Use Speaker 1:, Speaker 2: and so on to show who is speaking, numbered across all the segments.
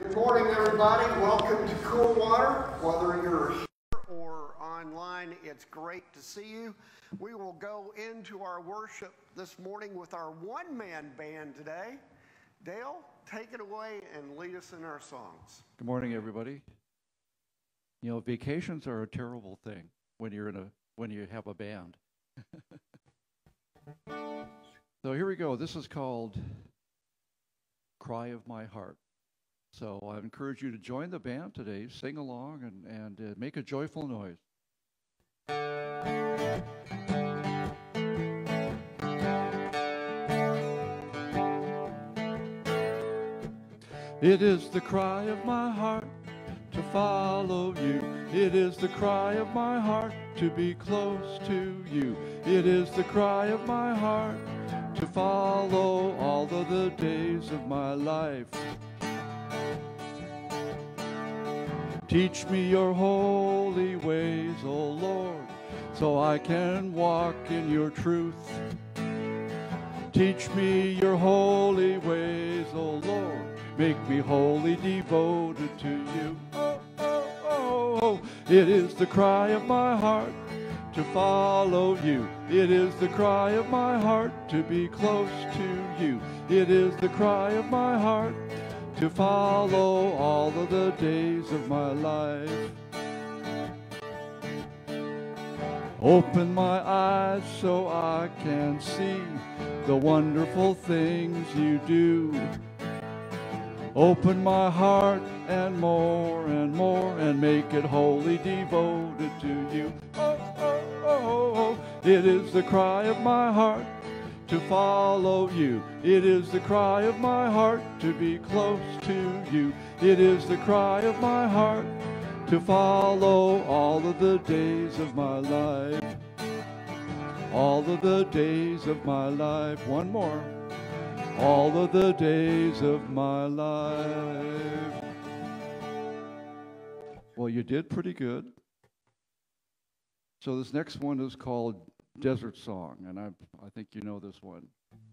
Speaker 1: Good morning, everybody. Welcome to Coolwater. Whether you're here or online, it's great to see you. We will go into our worship this morning with our one-man band today. Dale, take it away and lead us in our songs.
Speaker 2: Good morning, everybody. You know, vacations are a terrible thing when you have a band. So here we go. This is called Cry of My Heart. So I encourage you to join the band today, sing along, and make a joyful noise. It is the cry of my heart to follow you. It is the cry of my heart to be close to you. It is the cry of my heart to follow all of the days of my life. Teach me your holy ways, O Lord, so I can walk in your truth. Teach me your holy ways, O Lord, make me wholly devoted to you. Oh, oh, oh, oh. It is the cry of my heart to follow you. It is the cry of my heart to be close to you. It is the cry of my heart to follow all of the days of my life. Open my eyes so I can see the wonderful things you do. Open my heart and more, and make it wholly devoted to you. Oh, oh, oh, oh. It is the cry of my heart to follow you. It is the cry of my heart to be close to you. It is the cry of my heart to follow all of the days of my life. All of the days of my life. One more. All of the days of my life. Well, you did pretty good. So this next one is called Desert Song, and I think you know this one.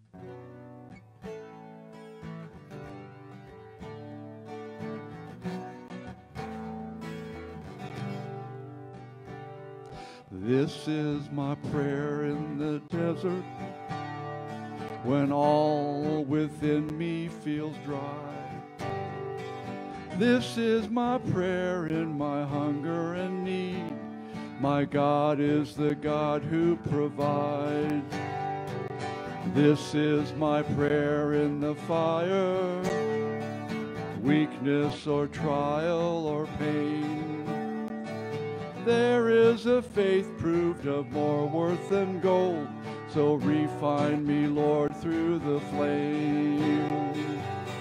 Speaker 2: This is my prayer in the desert, when all within me feels dry. This is my prayer in my hunger and need. My God is the God who provides. This is my prayer in the fire, weakness or trial or pain. There is a faith proved of more worth than gold, so refine me, Lord, through the flame.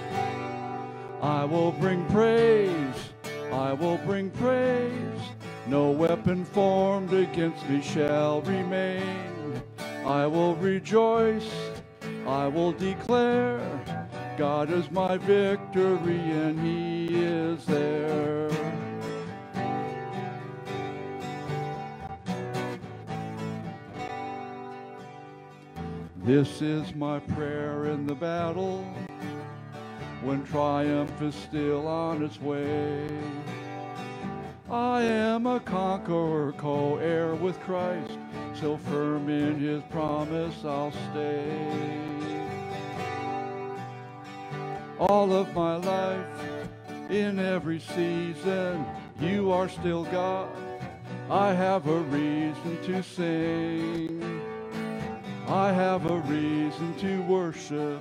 Speaker 2: I will bring praise, I will bring praise. No weapon formed against me shall remain. I will rejoice, I will declare, God is my victory and He is there. This is my prayer in the battle, when triumph is still on its way. I am a conqueror, co-heir with Christ, so firm in His promise I'll stay. All of my life, in every season, you are still God. I have a reason to sing. I have a reason to worship.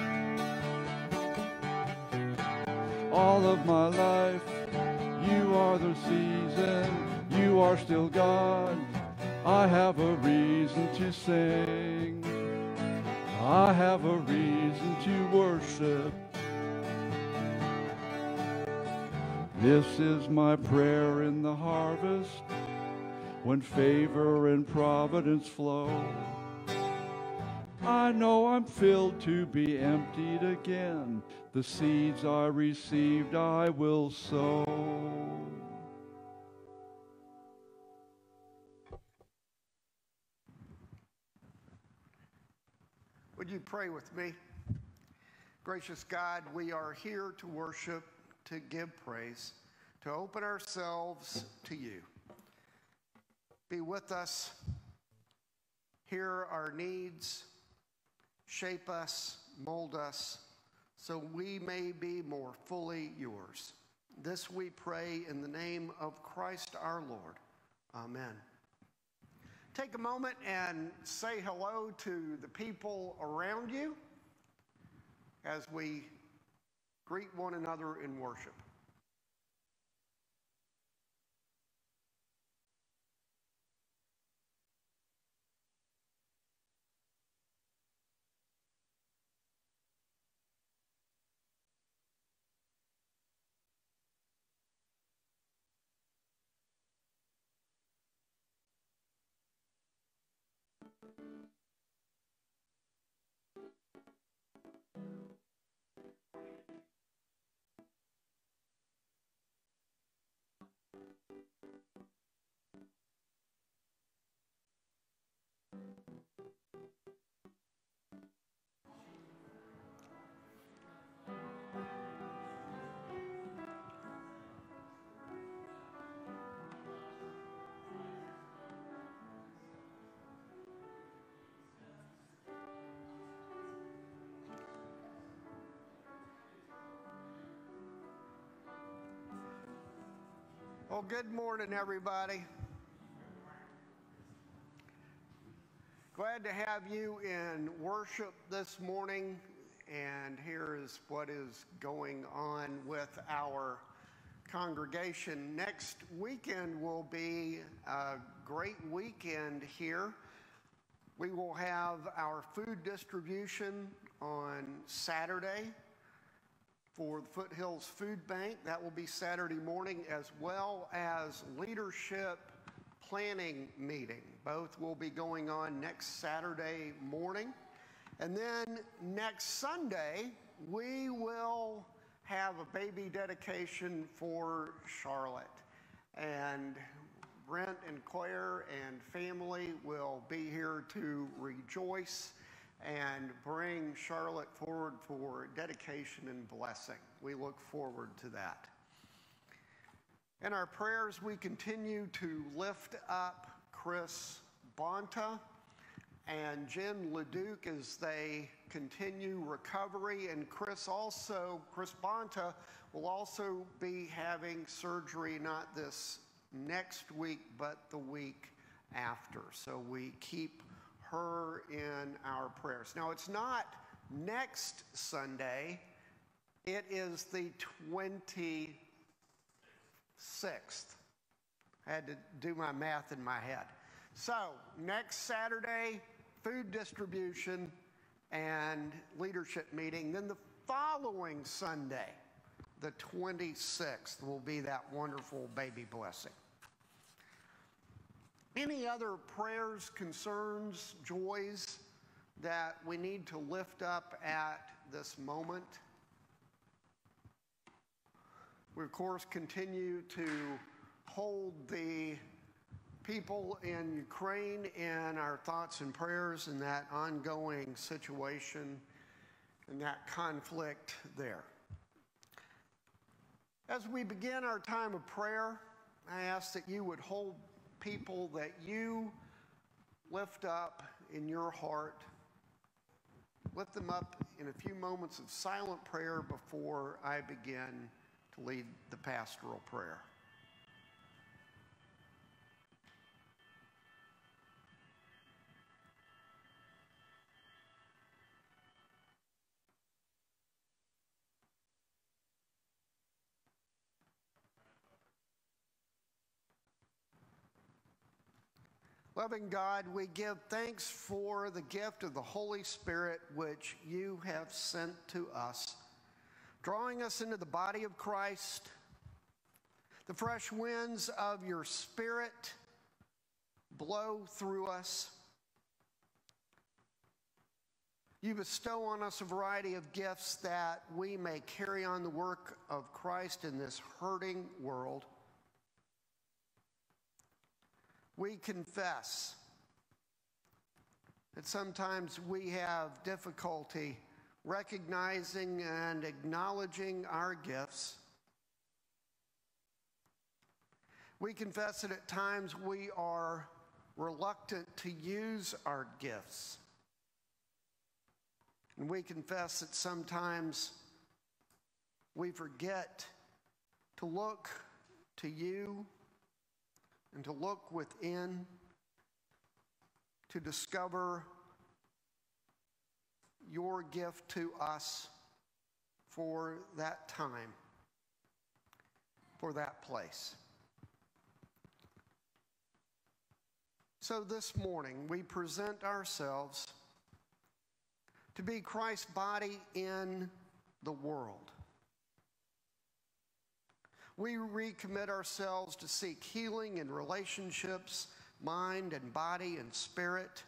Speaker 2: All of my life, you are the season, you are still God. I have a reason to sing. I have a reason to worship. This is my prayer in the harvest, when favor and providence flow. I know I'm filled to be emptied again. The seeds I received I will sow.
Speaker 1: Would you pray with me? Gracious God, we are here to worship. to give praise, to open ourselves to you. Be with us, hear our needs, shape us, mold us, so we may be more fully yours. This we pray in the name of Christ our Lord. Amen. Take a moment and say hello to the people around you as we greet one another in worship. Well, good morning, everybody. Glad to have you in worship this morning. And here is what is going on with our congregation. Next weekend will be a great weekend here. We will have our food distribution on Saturday for the Foothills Food Bank. That will be Saturday morning, as well as leadership planning meeting. Both will be going on next Saturday morning. And then next Sunday, we will have a baby dedication for Charlotte. And Brent and Claire and family will be here to rejoice and bring Charlotte forward for dedication and blessing. We look forward to that. In our prayers, we continue to lift up Chris Bonta and Jen LeDuc as they continue recovery. And Chris Bonta will also be having surgery not this next week, but the week after. So we keep her in our prayers. Now, it's not next Sunday. It is the 26th. I had to do my math in my head. So, next Saturday, food distribution and leadership meeting. Then the following Sunday, the 26th, will be that wonderful baby blessing. Any other prayers, concerns, joys that we need to lift up at this moment? We, of course, continue to hold the people in Ukraine in our thoughts and prayers in that ongoing situation and that conflict there. As we begin our time of prayer, I ask that you would hold people that you lift up in your heart. Lift them up in a few moments of silent prayer before I begin to lead the pastoral prayer. Loving God, we give thanks for the gift of the Holy Spirit which you have sent to us, drawing us into the body of Christ. The fresh winds of your Spirit blow through us. You bestow on us a variety of gifts that we may carry on the work of Christ in this hurting world. We confess that sometimes we have difficulty recognizing and acknowledging our gifts. We confess that at times we are reluctant to use our gifts. And we confess that sometimes we forget to look to you and to look within to discover your gift to us for that time, for that place. So this morning, we present ourselves to be Christ's body in the world. We recommit ourselves to seek healing in relationships, mind and body and spirit.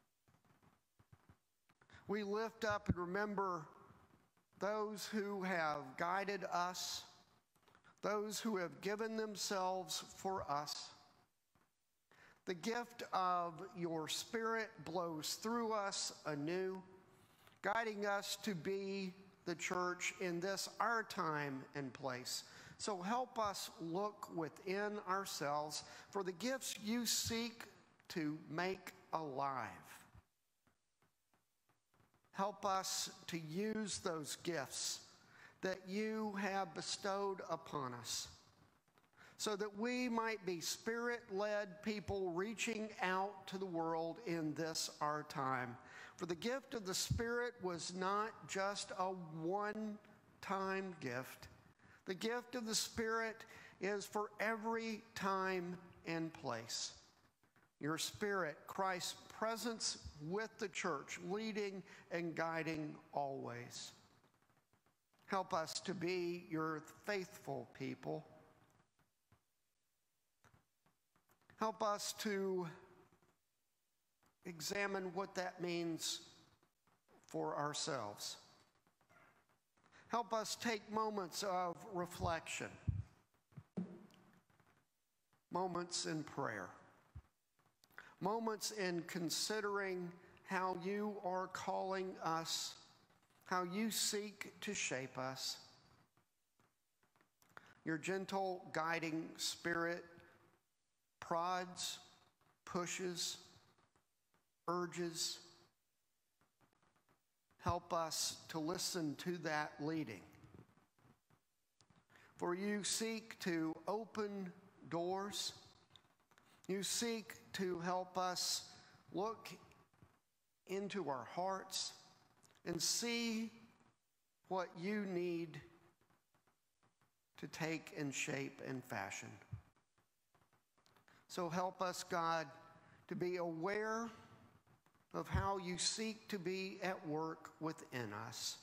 Speaker 1: We lift up and remember those who have guided us, those who have given themselves for us. The gift of your Spirit blows through us anew, guiding us to be the church in this our time and place. So help us look within ourselves for the gifts you seek to make alive. Help us to use those gifts that you have bestowed upon us so that we might be Spirit-led people reaching out to the world in this our time. For the gift of the Spirit was not just a one-time gift. The gift of the Spirit is for every time and place. Your Spirit, Christ's presence with the church, leading and guiding always. Help us to be your faithful people. Help us to examine what that means for ourselves. Help us take moments of reflection, moments in prayer, moments in considering how you are calling us, how you seek to shape us. Your gentle guiding Spirit prods, pushes, urges. Help us to listen to that leading. For you seek to open doors. You seek to help us look into our hearts and see what you need to take and shape and fashion. So help us, God, to be aware of how you seek to be at work within us.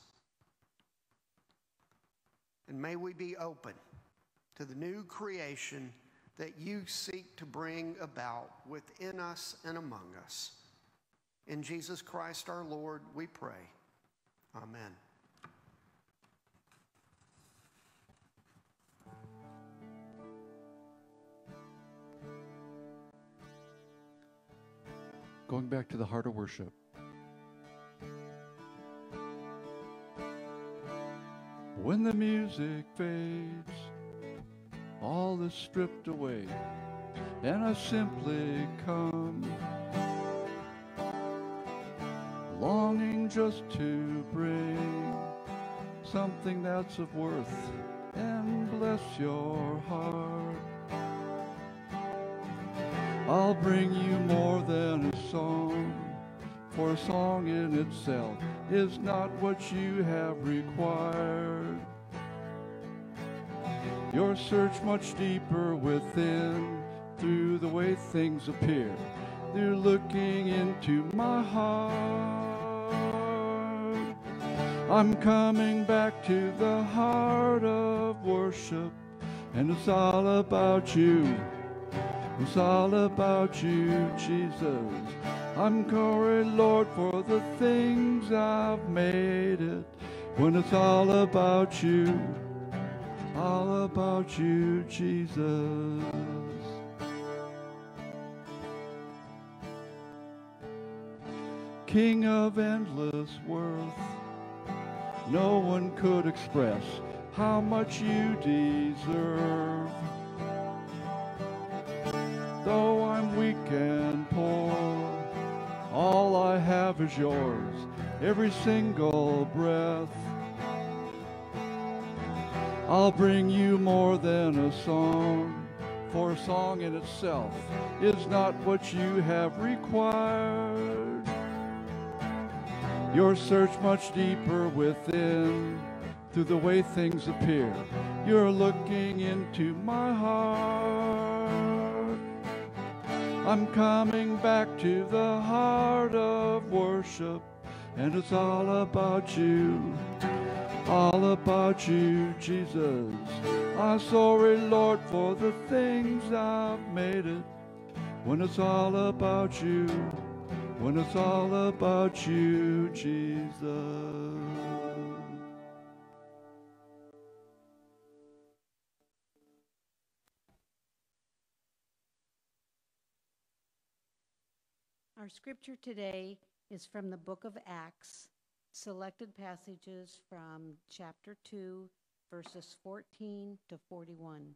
Speaker 1: And may we be open to the new creation that you seek to bring about within us and among us. In Jesus Christ our Lord, we pray. Amen.
Speaker 2: Going back to the heart of worship. When the music fades, all is stripped away, and I simply come, longing just to bring something that's of worth and bless your heart. I'll bring you more than a song, for a song in itself is not what you have required. Your search much deeper within, through the way things appear, through looking into my heart. I'm coming back to the heart of worship, and it's all about you. It's all about you, Jesus. I'm sorry, Lord, for the things I've made it. When it's all about you, Jesus. King of endless worth, no one could express how much you deserve. though I'm weak and poor. All I have is yours, every single breath. I'll bring you more than a song, for a song in itself is not what you have required. Your search much deeper within, through the way things appear. You're looking into my heart. I'm coming back to the heart of worship, and it's all about you. All about you, Jesus. I'm sorry, Lord, for the things I've made it. When it's all about you, when it's all about you, Jesus.
Speaker 3: Our scripture today is from the book of Acts, selected passages from chapter 2, verses 14 to 41.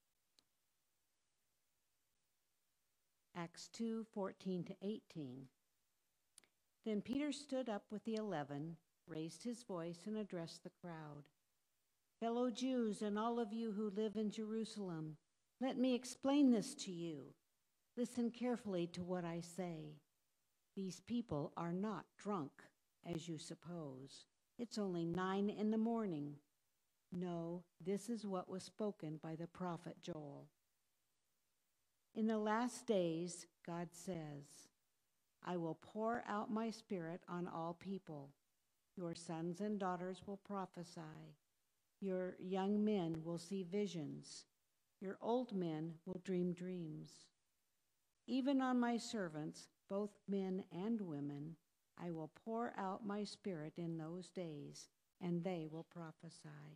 Speaker 3: Acts 2, 14 to 18. Then Peter stood up with the 11, raised his voice, and addressed the crowd. Fellow Jews and all of you who live in Jerusalem, let me explain this to you. Listen carefully to what I say. These people are not drunk, as you suppose. It's only 9 a.m. No, this is what was spoken by the prophet Joel. In the last days, God says, I will pour out my spirit on all people. Your sons and daughters will prophesy. Your young men will see visions. Your old men will dream dreams. Even on my servants, both men and women, I will pour out my spirit in those days, and they will prophesy.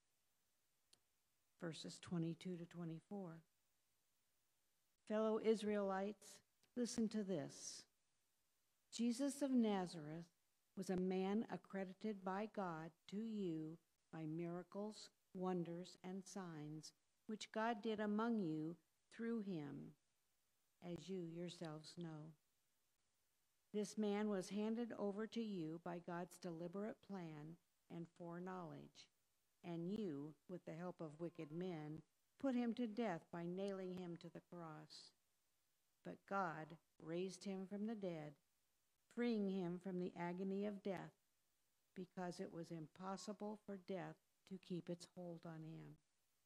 Speaker 3: Verses 22 to 24. Fellow Israelites, listen to this. Jesus of Nazareth was a man accredited by God to you by miracles, wonders, and signs, which God did among you through him, as you yourselves know. This man was handed over to you by God's deliberate plan and foreknowledge, and you, with the help of wicked men, put him to death by nailing him to the cross. But God raised him from the dead, freeing him from the agony of death, because it was impossible for death to keep its hold on him.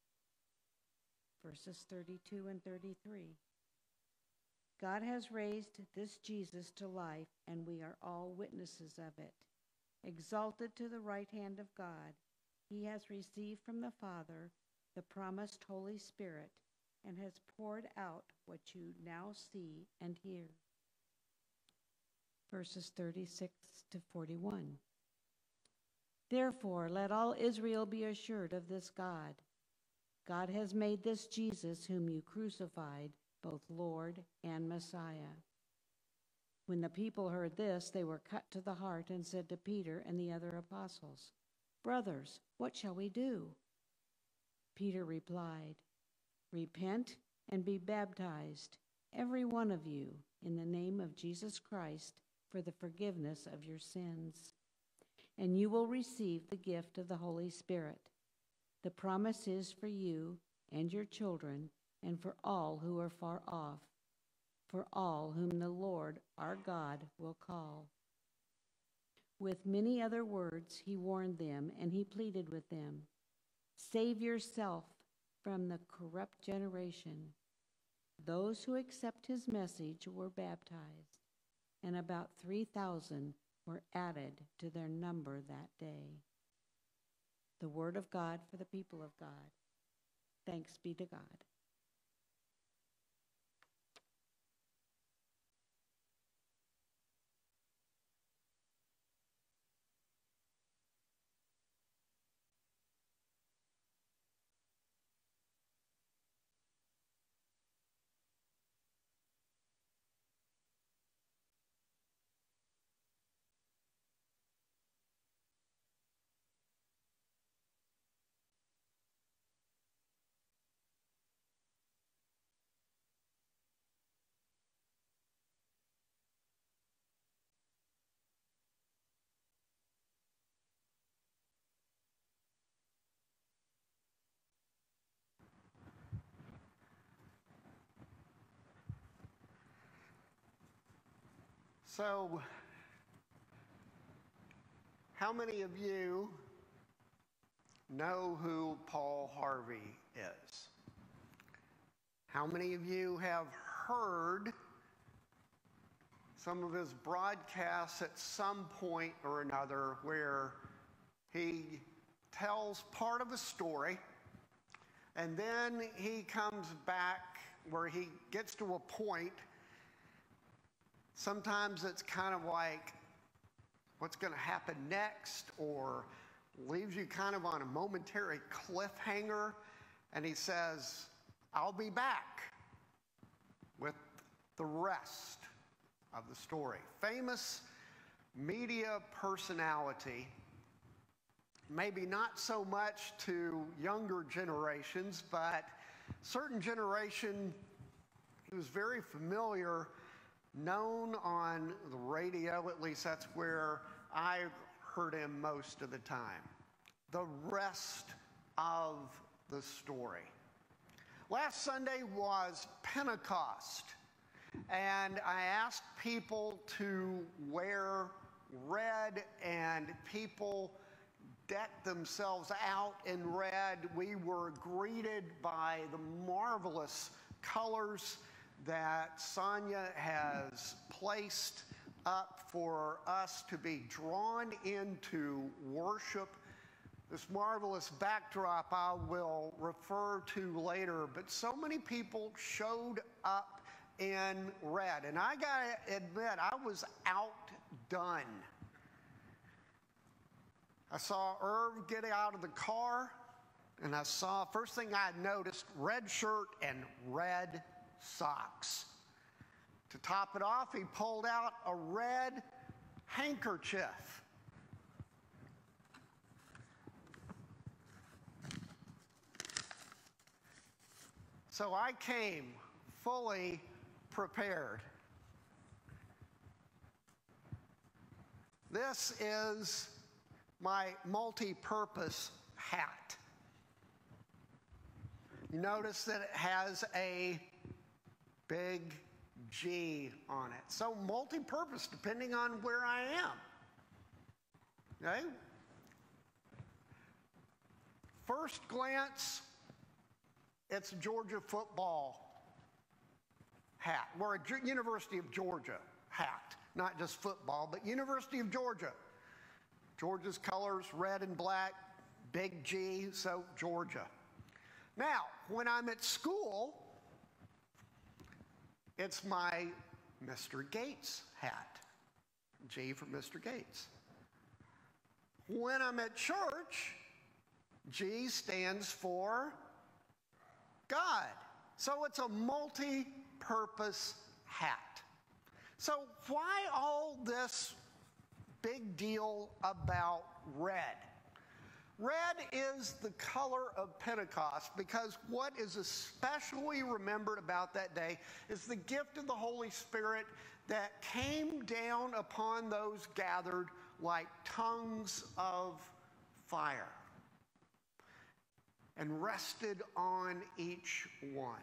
Speaker 3: Verses 32 and 33. God has raised this Jesus to life, and we are all witnesses of it. Exalted to the right hand of God, he has received from the Father the promised Holy Spirit, and has poured out what you now see and hear. Verses 36 to 41. Therefore, let all Israel be assured of this God. God has made this Jesus, whom you crucified, both Lord and Messiah. When the people heard this, they were cut to the heart and said to Peter and the other apostles, Brothers, what shall we do? Peter replied, Repent and be baptized, every one of you, in the name of Jesus Christ, for the forgiveness of your sins. And you will receive the gift of the Holy Spirit. The promise is for you and your children, and for all who are far off, for all whom the Lord our God will call. With many other words he warned them, and he pleaded with them, Save yourself from the corrupt generation. Those who accept his message were baptized, and about 3,000 were added to their number that day. The word of God for the people of God. Thanks be to God.
Speaker 1: So, how many of you know who Paul Harvey is? How many of you have heard some of his broadcasts at some point or another where he tells part of a story and then he comes back where he gets to a point? Sometimes it's kind of like what's going to happen next, or leaves you kind of on a momentary cliffhanger, and he says, I'll be back with the rest of the story. Famous media personality, maybe not so much to younger generations, but certain generation, he was very familiar, known on the radio, at least that's where I heard him most of the time. The rest of the story. Last Sunday was Pentecost, and I asked people to wear red, and people decked themselves out in red. We were greeted by the marvelous colors that Sonia has placed up for us to be drawn into worship. This marvelous backdrop I will refer to later, but so many people showed up in red, and I gotta admit, I was outdone. I saw Irv get out of the car, and I saw, first thing I noticed, red shirt and red socks. To top it off, he pulled out a red handkerchief. So I came fully prepared. This is my multi-purpose hat. You notice that it has a big G on it. So multi-purpose depending on where I am. Okay? First glance, it's a Georgia football hat, or a University of Georgia hat. Not just football, but University of Georgia. Georgia's colors, red and black, big G, so Georgia. Now, when I'm at school, it's my Mr. Gates hat. G for Mr. Gates. When I'm at church, G stands for God. So it's a multi-purpose hat. So why all this big deal about red? Red is the color of Pentecost because what is especially remembered about that day is the gift of the Holy Spirit that came down upon those gathered like tongues of fire and rested on each one.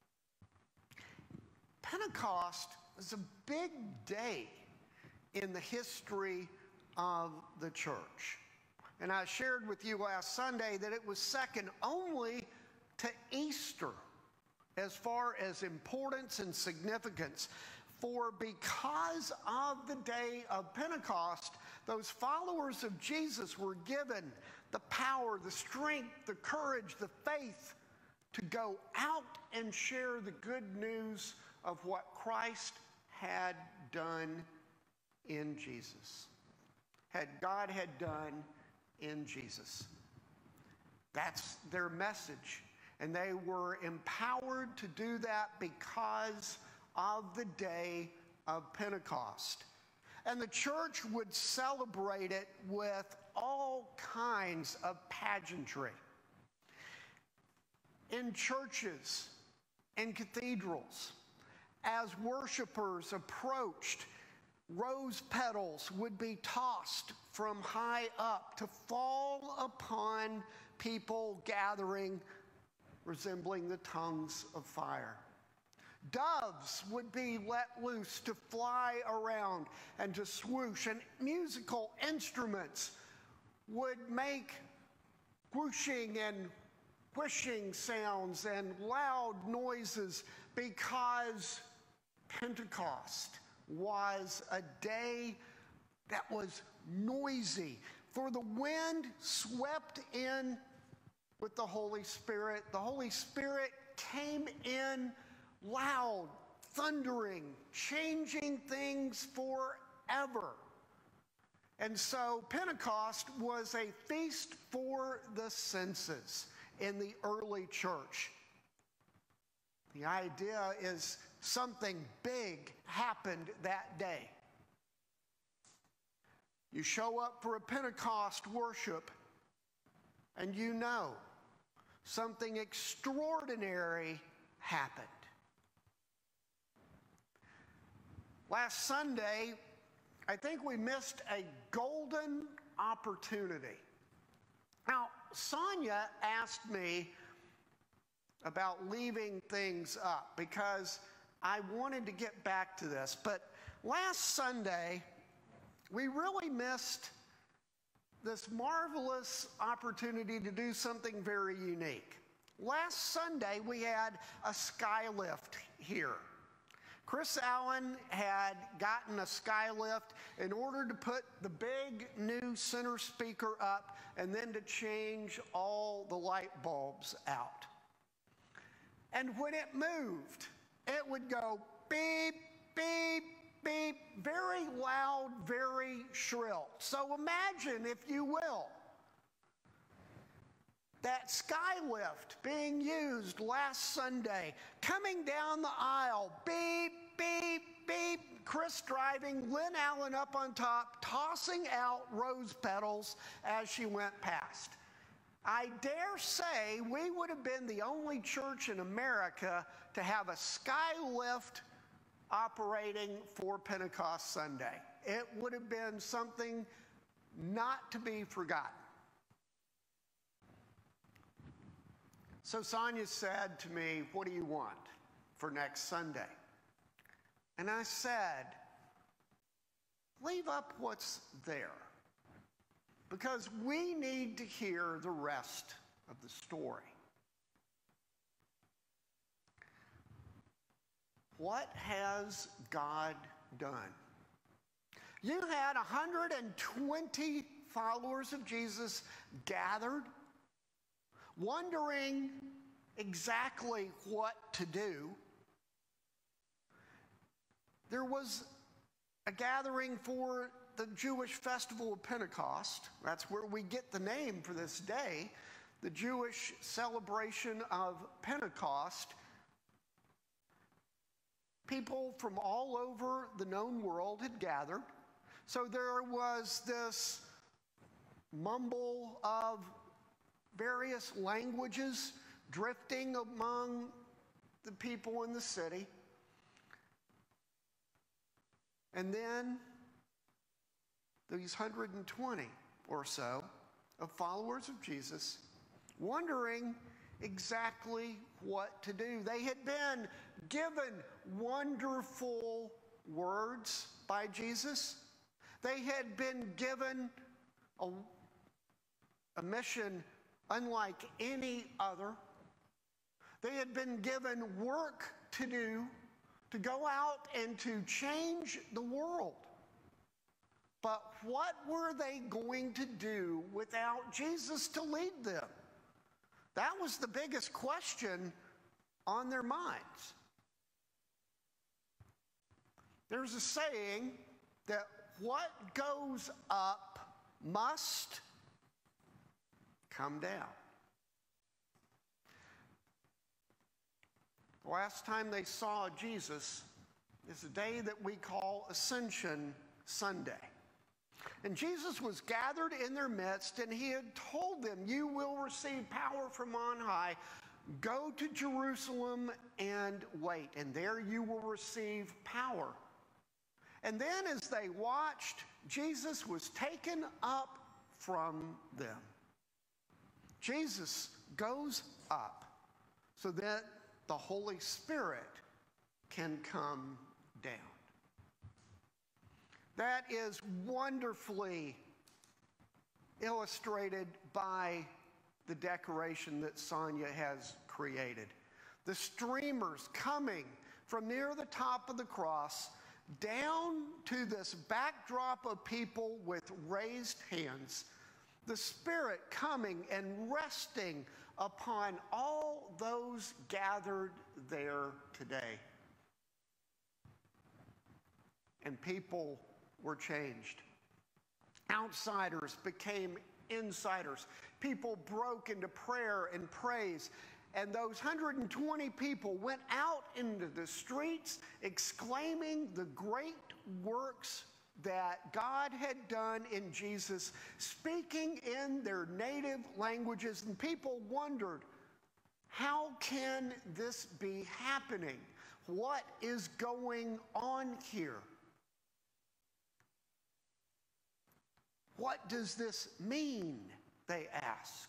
Speaker 1: Pentecost is a big day in the history of the church. And I shared with you last Sunday that it was second only to Easter as far as importance and significance. For because of the day of Pentecost, those followers of Jesus were given the power, the strength, the courage, the faith to go out and share the good news of what Christ had done in Jesus. God had done in Jesus. That's their message. And they were empowered to do that because of the day of Pentecost. And the church would celebrate it with all kinds of pageantry. In churches and cathedrals, as worshipers approached, rose petals would be tossed from high up to fall upon people gathering, resembling the tongues of fire. Doves would be let loose to fly around and to swoosh, and musical instruments would make whooshing and whooshing sounds and loud noises, because Pentecost was a day that was noisy. For the wind swept in with the Holy Spirit. The Holy Spirit came in loud, thundering, changing things forever. And so Pentecost was a feast for the senses in the early church. The idea is something big happened that day. You show up for a Pentecost worship, and you know something extraordinary happened. Last Sunday, I think we missed a golden opportunity. Now, Sonia asked me about leaving things up because I wanted to get back to this. But last Sunday, we really missed this marvelous opportunity to do something very unique. Last Sunday, we had a skylift here. Chris Allen had gotten a skylift in order to put the big new center speaker up and then to change all the light bulbs out. And when it moved, it would go beep, beep, beep, very loud, very shrill. So imagine, if you will, that skylift being used last Sunday, coming down the aisle, beep, beep, beep, Chris driving, Lynn Allen up on top, tossing out rose petals as she went past. I dare say we would have been the only church in America to have a skylift operating for Pentecost Sunday. It would have been something not to be forgotten. So Sonia said to me, "What do you want for next Sunday?" And I said, "Leave up what's there, because we need to hear the rest of the story." What has God done? You had 120 followers of Jesus gathered, wondering exactly what to do. There was a gathering for the Jewish festival of Pentecost. That's where we get the name for this day, the Jewish celebration of Pentecost. People from all over the known world had gathered. So there was this mumble of various languages drifting among the people in the city. And then these 120 or so of followers of Jesus, wondering exactly what to do. They had been given wonderful words by Jesus. They had been given a mission unlike any other. They had been given work to do, to go out and to change the world. But what were they going to do without Jesus to lead them? That was the biggest question on their minds. There's a saying that what goes up must come down. The last time they saw Jesus is a day that we call Ascension Sunday. And Jesus was gathered in their midst, and he had told them, "You will receive power from on high. Go to Jerusalem and wait, and there you will receive power." And then as they watched, Jesus was taken up from them. Jesus goes up so that the Holy Spirit can come down. That is wonderfully illustrated by the decoration that Sonia has created. The streamers coming from near the top of the cross down to this backdrop of people with raised hands, the Spirit coming and resting upon all those gathered there today. And people were changed. Outsiders became insiders. People broke into prayer and praise. And those 120 people went out into the streets exclaiming the great works that God had done in Jesus, speaking in their native languages. And people wondered, how can this be happening? What is going on here? What does this mean? They asked.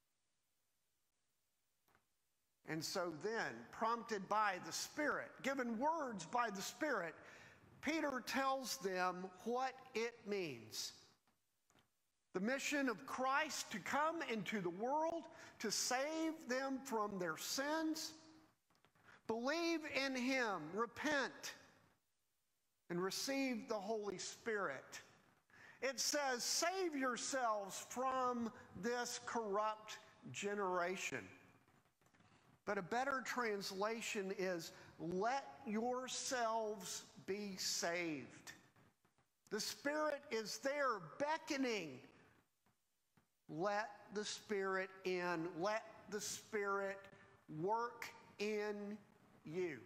Speaker 1: And so then, prompted by the Spirit, given words by the Spirit, Peter tells them what it means. The mission of Christ to come into the world to save them from their sins. Believe in Him, repent, and receive the Holy Spirit. It says, save yourselves from this corrupt generation. But a better translation is, let yourselves be saved. The Spirit is there beckoning. Let the Spirit in. Let the Spirit work in you.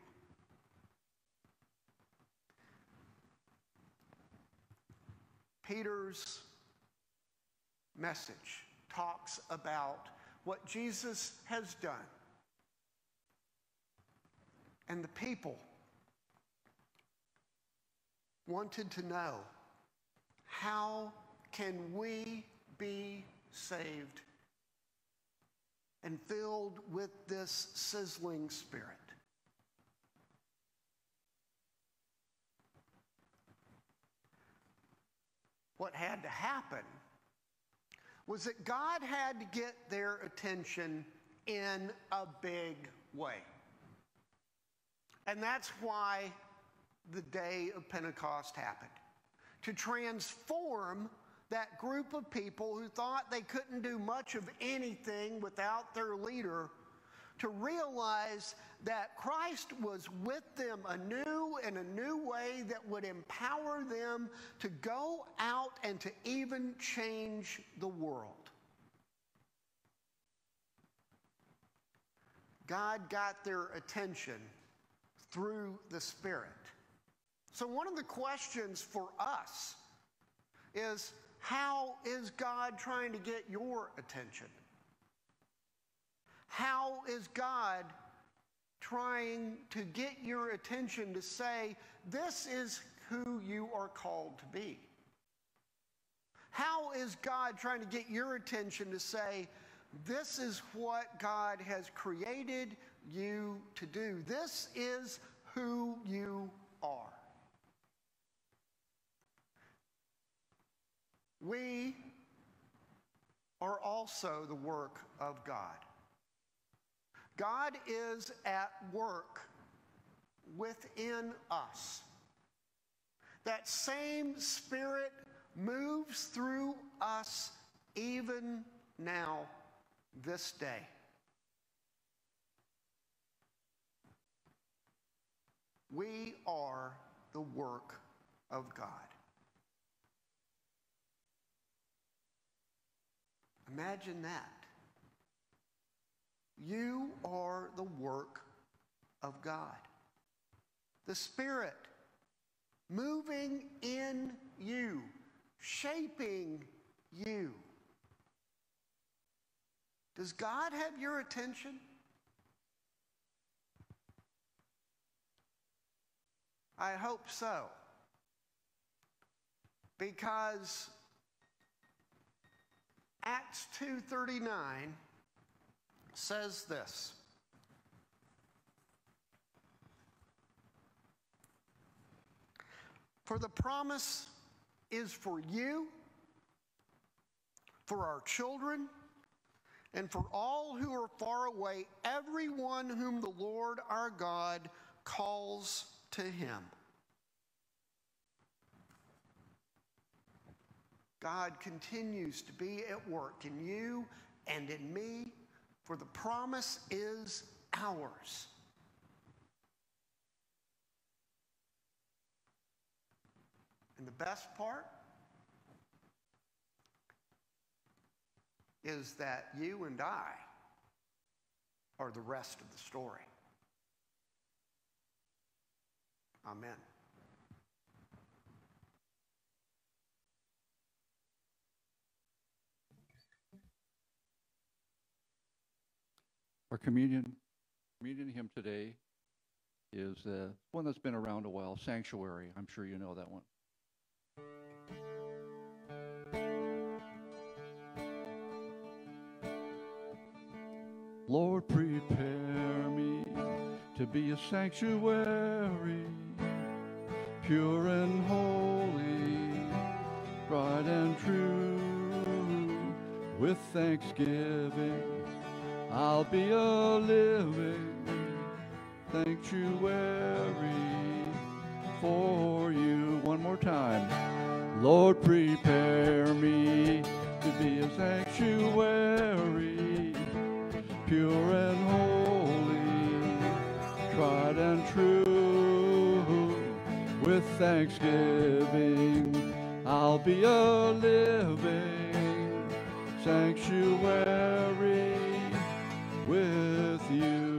Speaker 1: Peter's message talks about what Jesus has done. And the people wanted to know, how can we be saved and filled with this sizzling Spirit? What had to happen was that God had to get their attention in a big way. And that's why the day of Pentecost happened. To transform that group of people who thought they couldn't do much of anything without their leader, to realize that Christ was with them anew in a new way that would empower them to go out and to even change the world. God got their attention through the Spirit. So one of the questions for us is, how is God trying to get your attention? How is God trying to get your attention to say, this is who you are called to be? How is God trying to get your attention to say, this is what God has created you to do? This is who you are. We are also the work of God. God is at work within us. That same Spirit moves through us even now, this day. We are the work of God. Imagine that. You are the work of God. The Spirit moving in you, shaping you. Does God have your attention? I hope so. Because Acts 2:39 says this. For the promise is for you, for our children, and for all who are far away, everyone whom the Lord our God calls to him. God continues to be at work in you and in me, for the promise is ours. And the best part is that you and I are the rest of the story. Amen.
Speaker 2: Our communion hymn today is one that's been around a while, Sanctuary. I'm sure you know that one. Lord, prepare me to be a sanctuary, pure and holy, tried and true. With thanksgiving, I'll be a living sanctuary for you. One more time. Lord, prepare me to be a sanctuary, pure and holy, tried and true. With thanksgiving, I'll be a living sanctuary with you.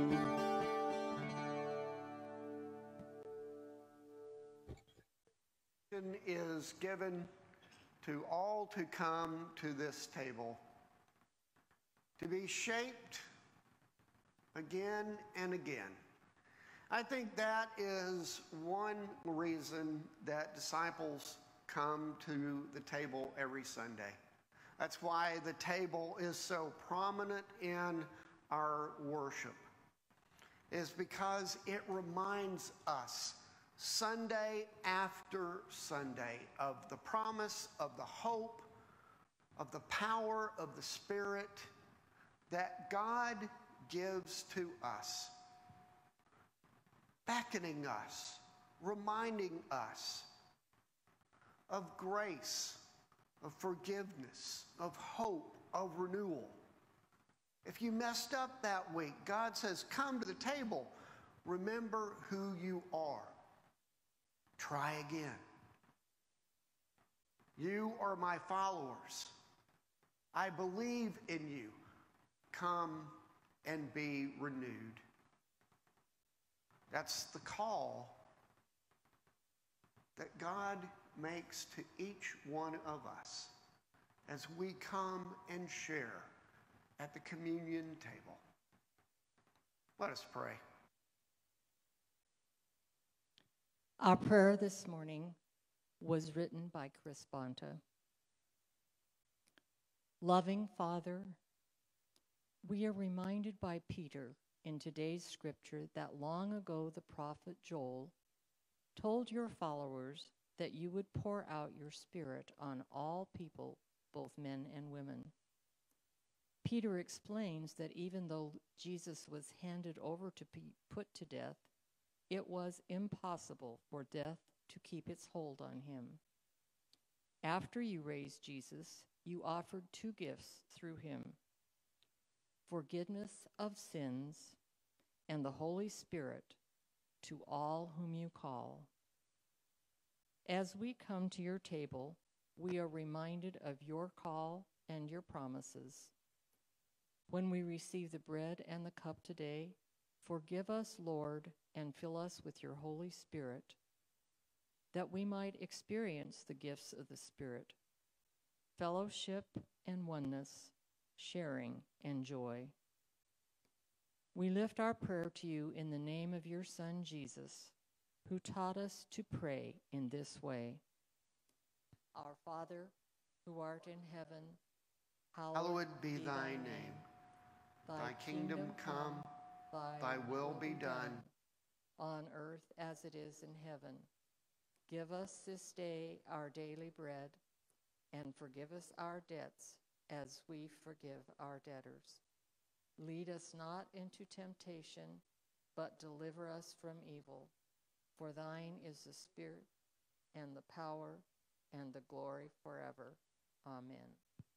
Speaker 1: Is given to all to come to this table, to be shaped again and again. I think that is one reason that disciples come to the table every Sunday. That's why the table is so prominent in our worship, is because it reminds us Sunday after Sunday of the promise, of the hope, of the power of the Spirit that God gives to us, beckoning us, reminding us of grace, of forgiveness, of hope, of renewal. If you messed up that week, God says, come to the table. Remember who you are. Try again. You are my followers. I believe in you. Come and be renewed. That's the call that God makes to each one of us as we come and share at the communion table. Let us pray.
Speaker 4: Our prayer this morning was written by Chris Bonta. Loving Father, we are reminded by Peter in today's scripture that long ago the prophet Joel told your followers that you would pour out your Spirit on all people, both men and women. Peter explains that even though Jesus was handed over to be put to death, it was impossible for death to keep its hold on him. After you raised Jesus, you offered two gifts through him: forgiveness of sins and the Holy Spirit to all whom you call. As we come to your table, we are reminded of your call and your promises. When we receive the bread and the cup today, forgive us, Lord, and fill us with your Holy Spirit, that we might experience the gifts of the Spirit, fellowship and oneness, sharing and joy. We lift our prayer to you in the name of your Son, Jesus, who taught us to pray in this way. Our Father, who art in heaven,
Speaker 1: Hallowed be thy name. Thy kingdom come, thy will be done,
Speaker 4: on earth as it is in heaven. Give us this day our daily bread, and forgive us our debts as we forgive our debtors. Lead us not into temptation, but deliver us from evil. For thine is the Spirit, and the power, and the glory forever. Amen.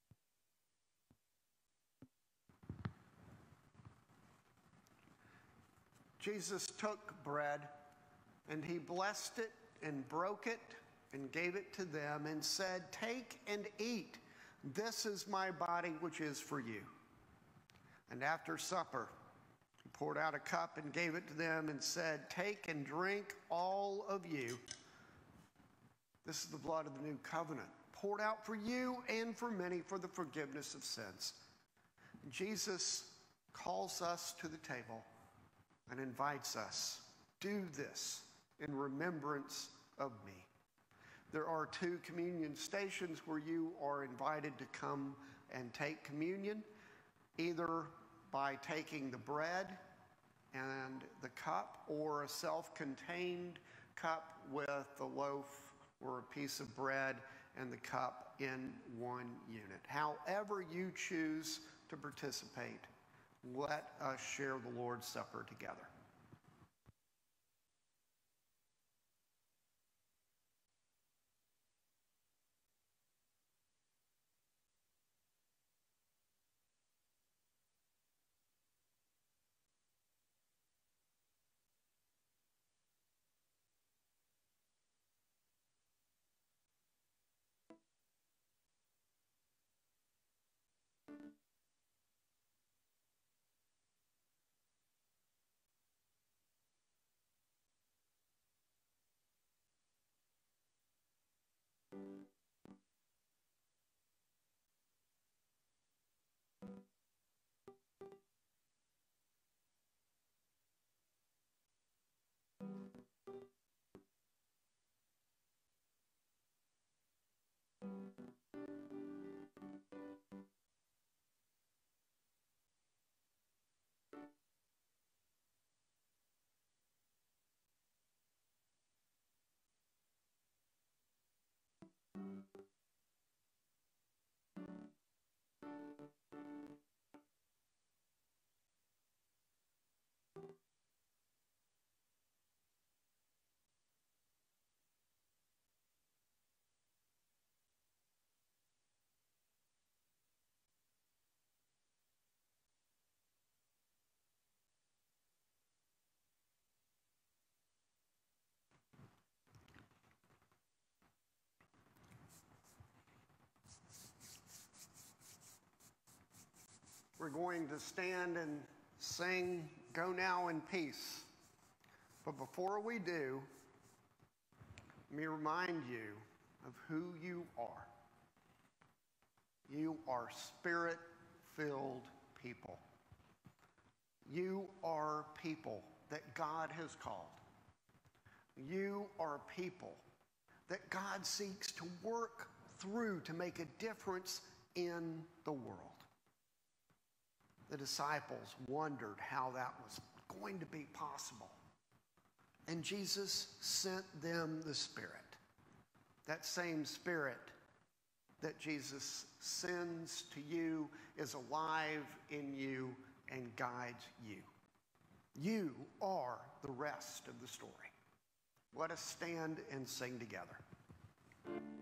Speaker 1: Jesus took bread, and he blessed it and broke it and gave it to them and said, "Take and eat. This is my body, which is for you." And after supper, he poured out a cup and gave it to them and said, "Take and drink, all of you. This is the blood of the new covenant, poured out for you and for many for the forgiveness of sins." Jesus calls us to the table and invites us, "Do this in remembrance of me." There are 2 communion stations where you are invited to come and take communion, either by taking the bread and the cup, or a self-contained cup with the loaf or a piece of bread and the cup in one unit. However you choose to participate, let us share the Lord's Supper together. We're going to stand and sing "Go Now in Peace." But before we do, let me remind you of who you are. You are Spirit-filled people. You are people that God has called. You are people that God seeks to work through to make a difference in the world. The disciples wondered how that was going to be possible. And Jesus sent them the Spirit. That same Spirit that Jesus sends to you is alive in you and guides you. You are the rest of the story. Let us stand and sing together.